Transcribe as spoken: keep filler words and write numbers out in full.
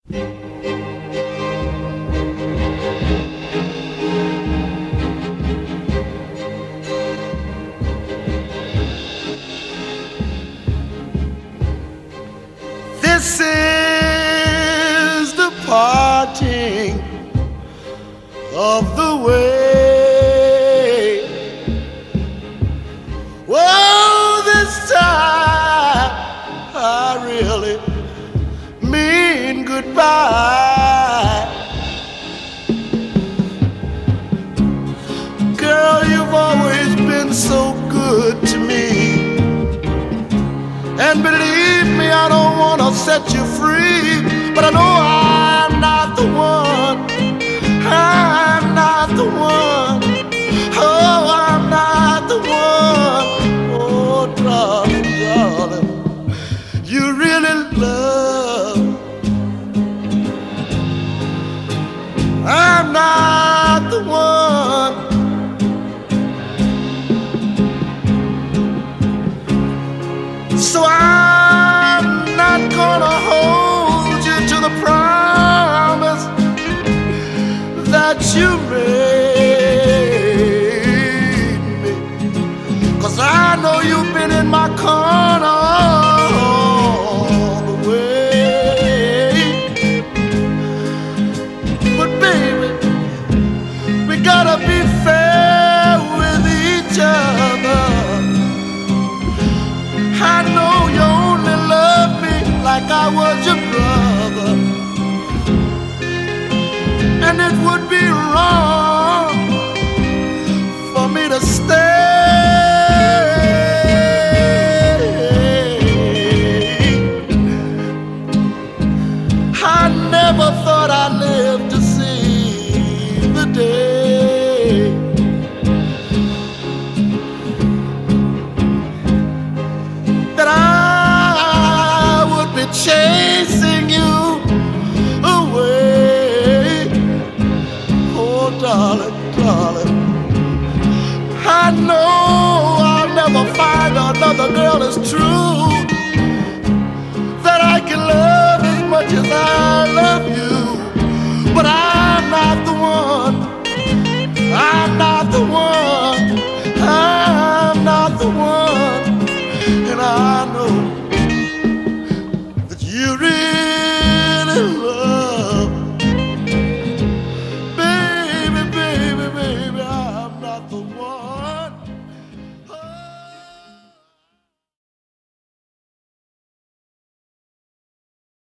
This is the parting of the way. Well, this time I really mean goodbye. Girl, you've always been so good to me. And believe me, I don't want to set you free, but I know I'm not the one. I'm not the one. Oh, I'm not the one. Oh, darling, darling, you really love. I'm not the one. So I'm not gonna hold you to the promise that you made me, 'cause I know you've been in my corner all the way. But baby, we gotta be fair with each other. I know you only love me like I was your brother, and it would be wrong for me to stay. I never thought I'd live to see the day that I chasing you away. Oh, darling, darling, I know I'll never find another girl as true that I can love.